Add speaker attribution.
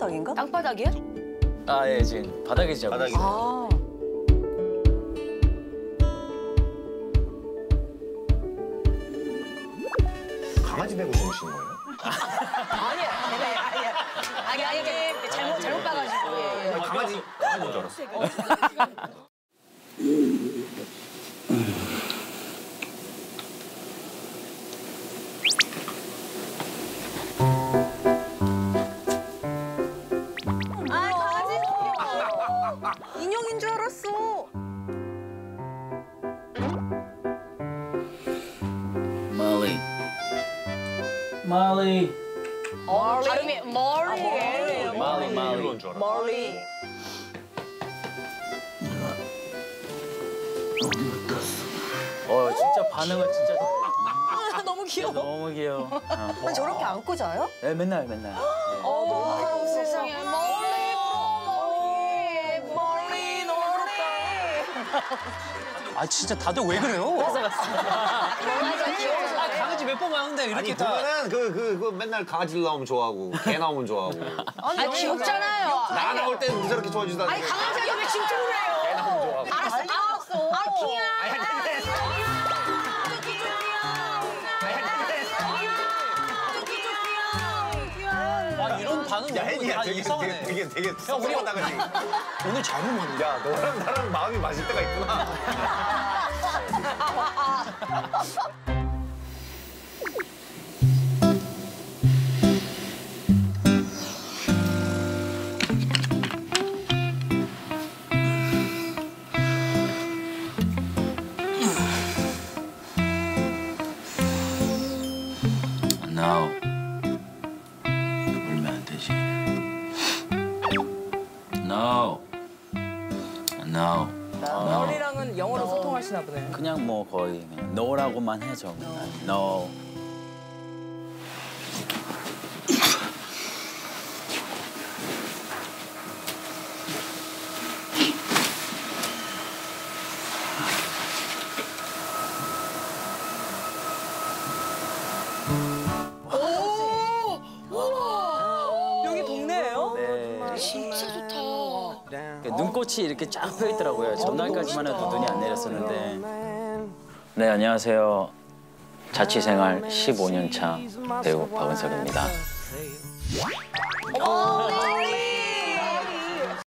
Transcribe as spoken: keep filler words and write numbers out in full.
Speaker 1: 땅바닥인가?
Speaker 2: 땅바닥이야?
Speaker 3: 아, 예, 지금 바닥에 자고
Speaker 4: 바닥에.
Speaker 3: 있어요.
Speaker 2: 아.
Speaker 4: 강아지 배구 주무시는 거예요?
Speaker 2: 아니야, 아니야, 아니야. 아니, 아니, 아니, 잘못, 잘못 봐가지고. 예, 예.
Speaker 4: 아니, 강아지 강아지인 줄 알았어.
Speaker 1: 아, 강아지. 인형인 줄 알았어.
Speaker 3: 말리. 말리.
Speaker 2: 어, 발음이 머리.
Speaker 3: 말리, 말리.
Speaker 4: 이런 줄 알았어.
Speaker 1: 머리.
Speaker 3: 어, 진짜 반응은 진짜
Speaker 1: 아, 너무 귀여워.
Speaker 3: 너무 귀여워. 어.
Speaker 1: 아니, 저렇게 안고 자요?
Speaker 3: 네, 맨날 맨날. 네.
Speaker 2: 어, 세상에. 머리, 머리, 머리, 너무
Speaker 5: 아 진짜 다들 왜 그래요?
Speaker 2: 맞아, 귀여워서.
Speaker 5: 아 강아지 몇 번 봤는데 이렇게
Speaker 4: 아니
Speaker 5: 다.
Speaker 4: 보면은 그, 그, 그 맨날 강아지 나오면 좋아하고 개 나오면 좋아하고
Speaker 2: 아니, 귀엽잖아요.
Speaker 4: 나 나올 때는 저렇게 좋아해주다니.
Speaker 2: 아니, 강아지한테 왜 칭찬을 해요?
Speaker 4: 개 나오면 좋아하고.
Speaker 2: 알았어, 알았어. 아, 키야.
Speaker 5: 아 이런 반응
Speaker 4: 야
Speaker 5: 너무
Speaker 4: 혜니야
Speaker 5: 다
Speaker 4: 되게
Speaker 5: 이상하네.
Speaker 4: 되게 되게 되게 섭섭하다 지금.
Speaker 5: 오늘 잘못 만났네.
Speaker 4: 야 너랑 나랑 마음이 맞을 때가 있구나.
Speaker 3: No. 울면 안 되지. No. No.
Speaker 1: 머리랑은 영어로 소통하시나 보네.
Speaker 3: 그냥 뭐 거의 그냥 no라고만 해줘. 맨날. No.
Speaker 1: 여기 동네예요?
Speaker 3: 네.
Speaker 2: 진짜 좋다.
Speaker 3: 눈꽃이 이렇게 쫙 펴 있더라고요. 전날까지만 해도 눈이 안 내렸었는데. 네, 안녕하세요. 자취생활 십오 년 차 배우 박은석입니다.
Speaker 2: 어, 네.